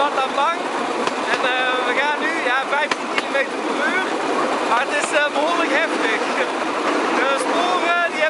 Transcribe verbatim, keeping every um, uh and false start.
wat aan bang. En uh, we gaan nu ja, vijftien kilometer per uur. Maar het is uh, behoorlijk heftig. De sporen die